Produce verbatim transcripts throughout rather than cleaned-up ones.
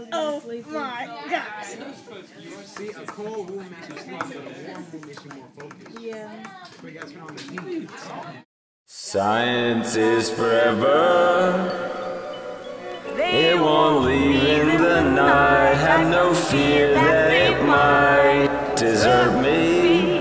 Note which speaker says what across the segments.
Speaker 1: Oh my gosh.
Speaker 2: See, a cold will make you sleep, but a warm will make you more focused.
Speaker 1: Yeah.
Speaker 2: We got to turn on the heat.
Speaker 3: Science is forever. It won't leave in the night. Have no fear that it might desert me.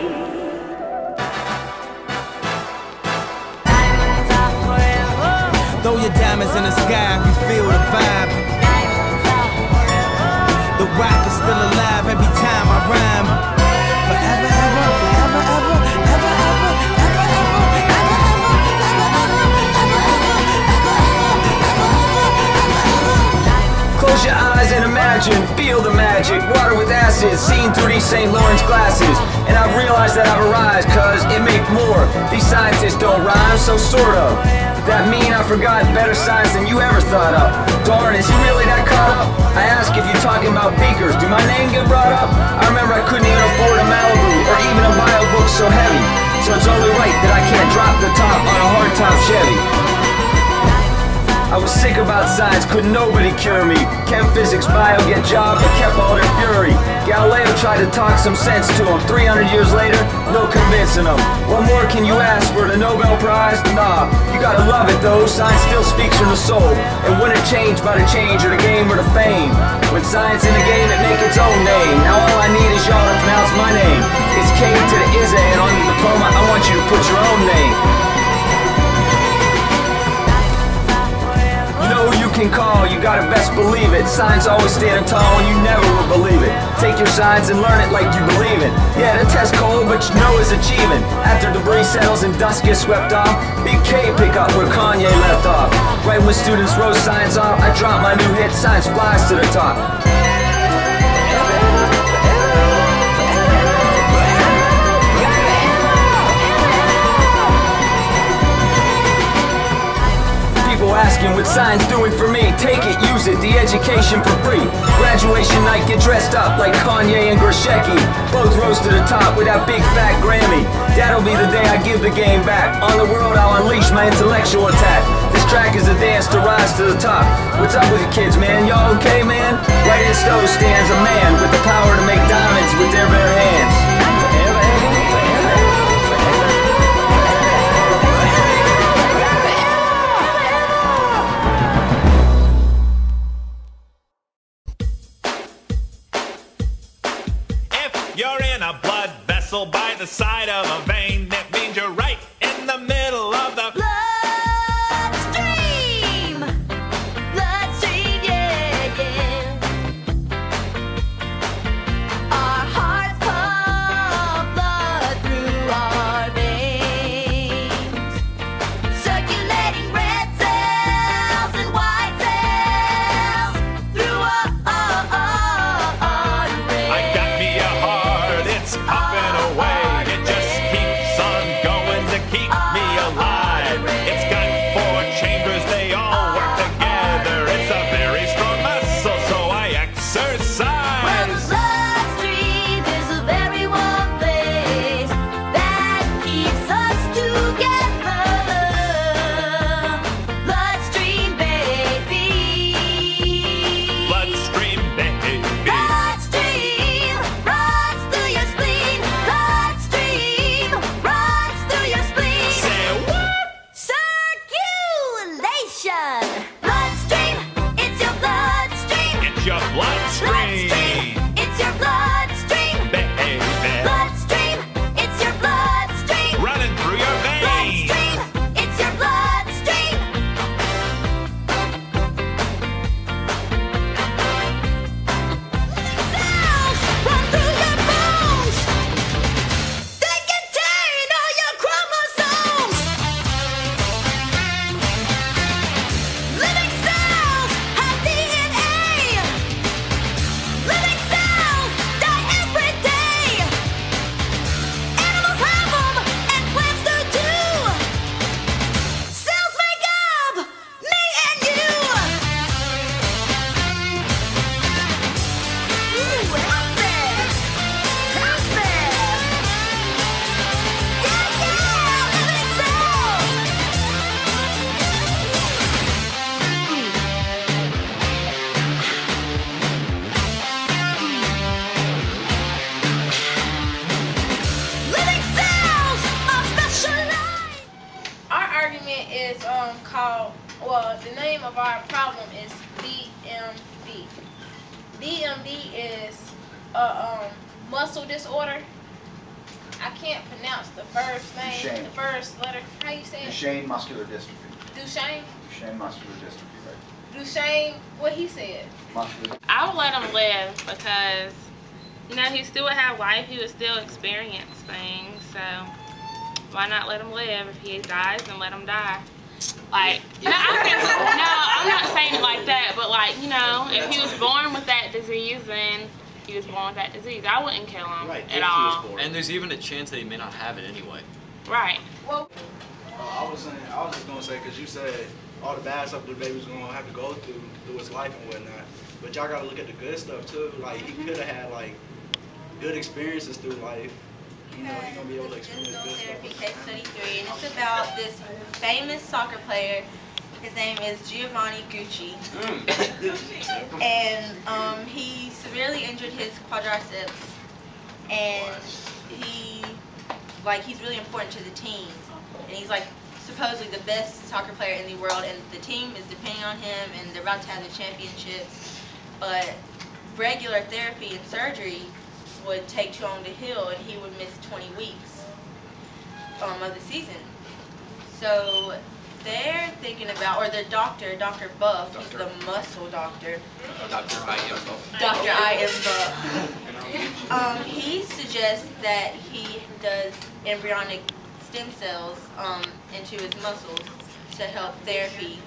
Speaker 4: Diamonds are forever.
Speaker 5: Throw your diamonds in the sky if you feel the vibe.
Speaker 4: Diamonds are forever.
Speaker 5: The rock is still alive every time I rhyme. Forever, ever, forever, ever, ever, ever, ever, ever, ever, ever,
Speaker 3: Close your eyes and imagine, feel the magic. Water with acid, seen through these Saint Lawrence glasses. And I've realized that I've arisen, cause it make more. These scientists don't rhyme, so sort of. That mean I forgot better science than you ever thought of. Darn, is he really that caught up? I ask if you're talking about beakers, do my name get brought up? I remember I couldn't even afford a Malibu, or even a bio book so heavy. So it's only right that I can't drop the top on a hardtop Chevy. I was sick about science, couldn't nobody cure me. Chem, physics, bio, get job, but kept all their fury. Galileo tried to talk some sense to him. three hundred years later, no convincing him. What more can you ask for the Nobel Prize? Nah, you gotta love it though, science still speaks from the soul. It wouldn't change by the change or the game or the fame. With science in the game, it make its own name. Now all I need is y'all to pronounce my name. It's K to the I Z A, and on the diploma, I want you to put your own name. You know who you can call, you gotta best believe it. Science always standing tall and you never will believe it. Take your science and learn it like you believe it. Yeah, the test cold, but you know it's achieving. After debris settles and dust gets swept off, Big K pick up where Kanye left off. Right when students wrote science off, I drop my new hit, science flies to the top. Asking what science doing for me. Take it, use it, the education for free. Graduation night, get dressed up like Kanye and Grishecki. Both rose to the top with that big fat Grammy. That'll be the day I give the game back. On the world, I'll unleash my intellectual attack. This track is a dance to rise to the top. What's up with you kids, man? Y'all okay, man? Right in stove stands a man with the power to make diamonds with their bare hands. Forever, ever, forever, forever.
Speaker 6: You're in a blood vessel by the side of a vein. That means you're right in the middle of the
Speaker 4: Bloodstream. Bloodstream, yeah, yeah. Our hearts pump blood through our veins, circulating red cells and white cells through our arteries.
Speaker 6: I got me a heart, it's popping away. It just keeps on going to keep me alive. It's got four chambers, they all work together. It's a very strong muscle, so I exercise.
Speaker 4: Well, the bloodstream is a very warm place that keeps us together. Bloodstream, baby.
Speaker 6: Bloodstream, baby.
Speaker 4: Bloodstream runs through your spleen. Bloodstream runs through your spleen.
Speaker 6: Say what?
Speaker 4: Circulation. Bloodstream, it's your bloodstream.
Speaker 6: It's your bloodstream.
Speaker 4: Bloodstream, it's your bloodstream.
Speaker 6: Baby.
Speaker 4: Bloodstream, it's your bloodstream.
Speaker 6: Running through your veins.
Speaker 4: Bloodstream, it's your bloodstream. Cells run through your bones. They contain all your chromosomes.
Speaker 1: well, the name of our problem is D M D. D M D is a um, muscle disorder. I can't pronounce the first name,
Speaker 7: Duchenne.
Speaker 1: the first letter. How you say it?
Speaker 7: Duchenne muscular dystrophy.
Speaker 1: Duchenne?
Speaker 7: Duchenne muscular dystrophy, right?
Speaker 1: Duchenne, what he said.
Speaker 7: Muscular.
Speaker 8: I would let him live because, you know, he still would have life. He would still experience things. So why not let him live? If he dies, then let him die. Like, no, I can, no, I'm not saying it like that, but like, you know, if he was born with that disease, then he was born with that disease. I wouldn't kill him
Speaker 9: Right,
Speaker 8: at all.
Speaker 9: and there's even a chance that he may not have it anyway.
Speaker 8: Right.
Speaker 1: Well,
Speaker 10: Uh, I was saying, I was just gonna say, cause you said all the bad stuff the baby's gonna have to go through through his life and whatnot. But y'all gotta look at the good stuff too. Like he could have had like good experiences through life. You know, he's gonna be able to experience
Speaker 11: Stem cell
Speaker 10: good
Speaker 11: therapy,
Speaker 10: stuff.
Speaker 11: case study three, and it's about this famous soccer player. His name is Giovanni Gucci, and um, he severely injured his quadriceps, and he, like, he's really important to the team, and he's like supposedly the best soccer player in the world, and the team is depending on him, and they're about to have the championships, but regular therapy and surgery would take too long to heal, and he would miss twenty weeks um, of the season. So they're thinking about, or their doctor, Doctor Buff, who's the muscle doctor.
Speaker 9: Doctor I am Buff.
Speaker 11: Doctor I am Buff. Um, he suggests that he does embryonic stem cells um, into his muscles to help therapy.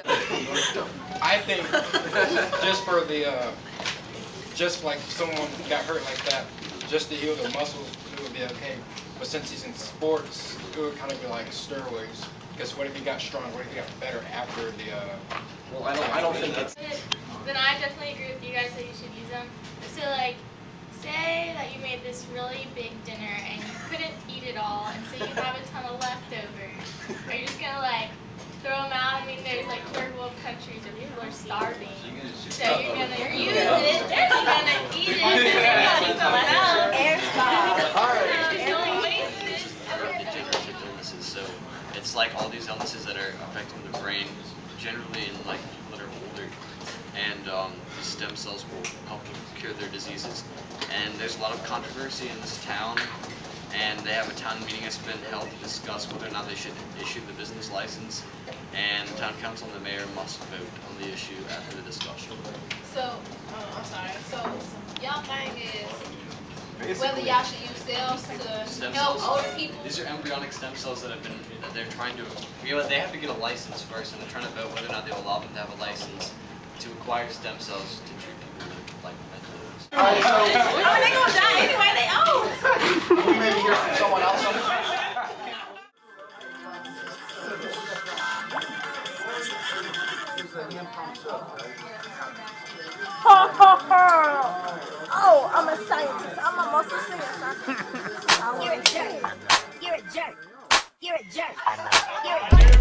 Speaker 2: I think just for the, uh, just like if someone got hurt like that, just to heal the muscles, it would be okay. But since he's in sports, it would kind of be like steroids. Because what if he got strong? What if he got better after the? Uh,
Speaker 9: well, I don't. I don't think it's.
Speaker 12: Then I definitely agree with you guys that you should use them. So like, say that you made this really big dinner and you couldn't eat it all, and so you have a ton of leftovers. Are you just gonna like throw them out? I mean, there's like third world countries where people are starving. So you're gonna use it, and you're gonna eat it, and you're gonna eat someone else. Don't waste it.
Speaker 9: Neurodegenerative illnesses, so it's like all these illnesses that are affecting the brain, generally in like people that are older, and um, these stem cells will help them cure their diseases. And there's a lot of controversy in this town, and they have a town meeting that's been held to discuss whether or not they should issue the business license, and the town council and the mayor must vote on the issue after the discussion.
Speaker 1: so, uh, I'm sorry, so y'all thing is whether y'all should use cells to
Speaker 9: Stem
Speaker 1: help
Speaker 9: cells.
Speaker 1: older people?
Speaker 9: These are embryonic stem cells that have been, that they're trying to, you know, they have to get a license first, and they're trying to vote whether or not they will allow them to have a license to acquire stem cells to treat people with like mental illness.
Speaker 11: Oh, they gonna die anyway. They old.
Speaker 7: We maybe hear from someone else on this.
Speaker 1: Oh, I'm a scientist. I'm a muscle scientist. You're a jerk. You're a jerk. You're a jerk. You're a jerk.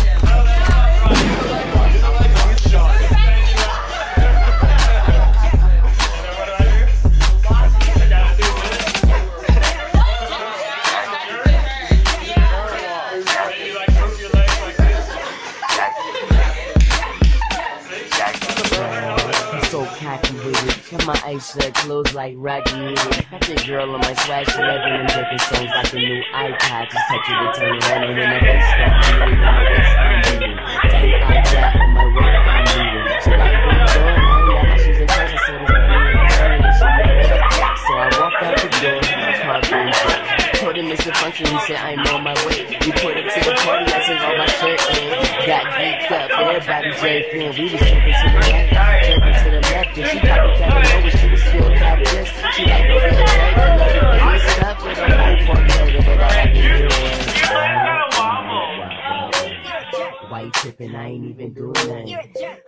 Speaker 13: So cocky with it, got my ice shut, clothes like Rocky music. Got the girl on my swag, she loving them different songs like a new iPod. Just touch it and turn it on, and whenever it starts beating, my waist I'm beating. Tight iPad on my way, I'm leaving. She like the door, I got my shoes in person, so this so I walked out the door, car breathed. Told him it's a function, he said I'm on my way. We put up to the party, I took all my shirt in. Got geeked up, everybody jerked in. We was jumping to the right, jumping to the left, and she popped the camera over, she was still fabulous. She like to feel great, I love it, but it's stuff with a whole pork burger, but all I can do is why you tripping, I ain't even doing nothing.